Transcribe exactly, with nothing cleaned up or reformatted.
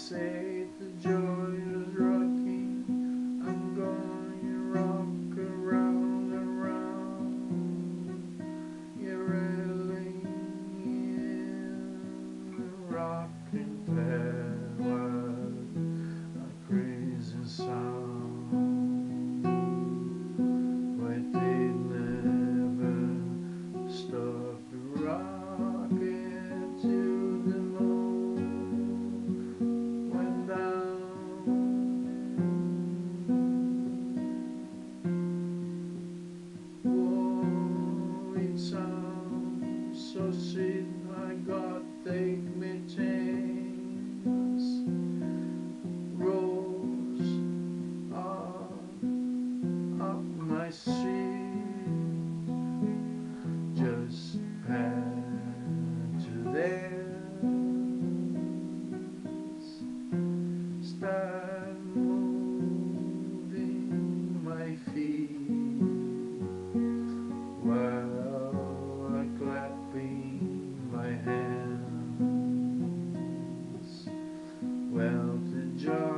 say the joy is rocking. I'm going to rock around, around. You're really in the rocking tower, a crazy sound. Why they never stop rocking till the moon went down. Oh, it sounds so sweet. My God, take me chains, rose up, up my street, just had to dance, start moving my feet while I clapping my hands. Well, the joy